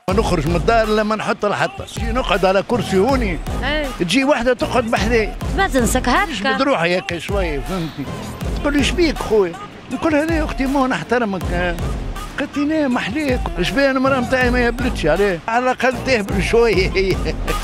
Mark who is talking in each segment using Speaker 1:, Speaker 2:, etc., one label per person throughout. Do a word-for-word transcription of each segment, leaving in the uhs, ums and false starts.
Speaker 1: ما نخرج من الدار لما نحط الحطه، نجي نقعد على كرسي هوني
Speaker 2: ايه
Speaker 1: تجي واحده تقعد بحذايا
Speaker 2: تبزنسك هكا
Speaker 1: تجبد روحي هكا شويه فهمتني، تقول لي شبيك خويا؟ نقول هذا يا اختي ما نحترمك، قلت لي نعم محليك، شبيه المراه نتاعي ما يبلتش عليه، على الاقل تهبل شويه هي.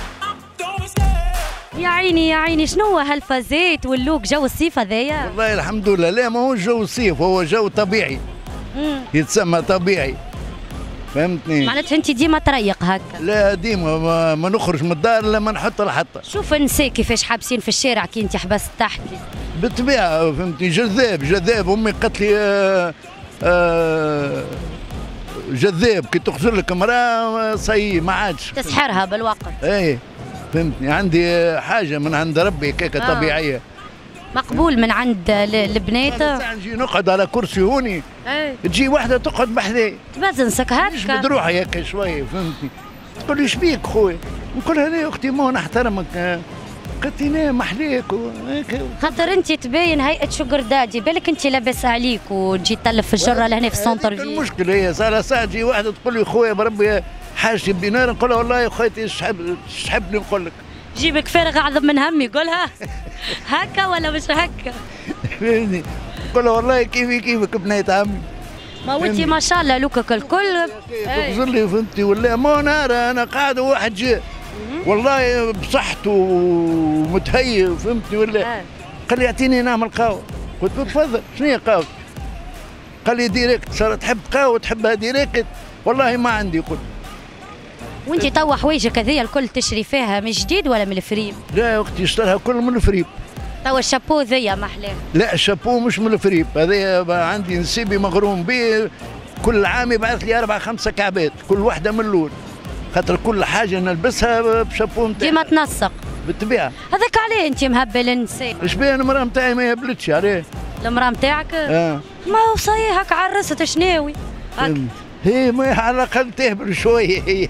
Speaker 2: يا عيني يا عيني شنو هو هالفازات واللوك جو الصيف هذايا؟
Speaker 1: والله الحمد لله، لا ما هو جو الصيف، هو جو طبيعي
Speaker 2: امم
Speaker 1: يتسمى طبيعي فهمتني؟
Speaker 2: معناتها انت ديما تريق هكا؟
Speaker 1: لا ديما ما, ما نخرج من الدار لما نحط الحطه.
Speaker 2: شوف النساء كيفاش حابسين في الشارع كي انت حبست تحكي.
Speaker 1: بالطبيعه فهمتني، جذاب جذاب، امي قالت لي آه آه جذاب كي تخزر لك امراه صي ما عادش
Speaker 2: تسحرها بالوقت.
Speaker 1: اي فهمتني، عندي حاجه من عند ربي كيكه آه. طبيعيه
Speaker 2: مقبول من عند البنات.
Speaker 1: نجي نقعد على كرسي هوني
Speaker 2: ايه
Speaker 1: تجي واحده تقعد بحذايا
Speaker 2: تبزنسك هكا
Speaker 1: تجبد روحي هكا شويه فهمتني، تقول لي شبيك خويا؟ نقول هذا يا اختي ما نحترمك، قلت لي نعم محليك
Speaker 2: خاطر انت تبين هيئه شوجر دادي، بالك انت لاباس عليك وتجي تلف في الجره لهنا في السونتر فيل.
Speaker 1: المشكله هي صار ساعه تجي واحده تقول لي خويا بربي حاجتي بدينار، نقول لها والله يا خويتي ايش تحب تحبني نقول لك؟
Speaker 2: جيبك فارغ اعظم من همي قولها هكا ولا مش هكا؟
Speaker 1: فهمتني، نقول لها والله كيفي كيفك بنية عمي.
Speaker 2: ما وانت ما شاء الله لوكك الكل
Speaker 1: تغزر لي فهمتي، ولا ما نار انا قاعد وواحد جاء والله بصحته ومتهيئ فهمتني ولا قال لي اعطيني نعمل قهوه، قلت له تفضل شنو هي قهوه؟ قال لي ديريكت، صار تحب قهوه تحبها ديريكت؟ والله ما عندي. قلت
Speaker 2: وانت توا حوايجك هذيا الكل تشري فيها من جديد ولا من الفريم؟
Speaker 1: لا يا اختي اشتراها كل من الفريم.
Speaker 2: توا الشابو ذيا محلاه؟
Speaker 1: لا الشابو مش من الفريم، هذايا عندي نسيبي مغروم به، كل عام يبعث لي اربع خمسه كعبات كل واحده من لون، خاطر كل حاجه نلبسها بشابو نتاعي
Speaker 2: ديما تنسق
Speaker 1: بالطبيعه.
Speaker 2: هذاك عليه انت مهبل النساء؟
Speaker 1: ايش بيه المراه نتاعي ما يبلتش عليه؟
Speaker 2: المراه نتاعك؟
Speaker 1: اه
Speaker 2: ما هو صحيح هكا عرست شناوي؟
Speaker 1: هي ما على الاقل تهبل شويه هي.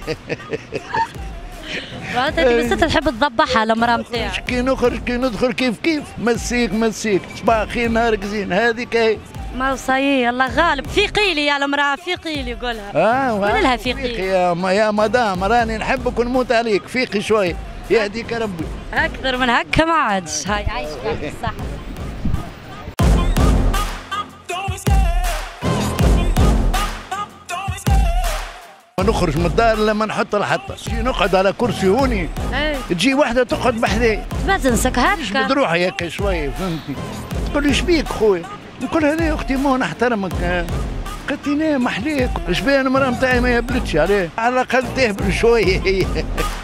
Speaker 2: معناتها انت بس تحب تذبحها المراه نتاعك.
Speaker 1: كي نخرج كي ندخل كيف كيف مسيك مسيك صباح خير نهارك زين، هذيك هي.
Speaker 2: ما هو صحيح الله غالب، فيقي لي يا المراه فيقي لي قولها.
Speaker 1: اه
Speaker 2: قول لها فيقي
Speaker 1: يا ما يا مدام راني نحبك ونموت عليك، فيقي شويه يهديك ربي.
Speaker 2: اكثر من هكا ما عادش. هاي عايشك بالصحه.
Speaker 1: نخرج من الدار لما نحط الحطه، نجي نقعد على كرسي هوني
Speaker 2: ايه
Speaker 1: تجي واحده تقعد بحذايا
Speaker 2: تبزنسك هكا
Speaker 1: تجبد روحي هكا شويه فهمتني، تقول لي شبيك خويا؟ نقول هذا يا اختي ما نحترمك، قلت لي نعم محليك، شبيه المراه نتاعي ما يبلتش عليه، على الاقل تهبل شويه هي.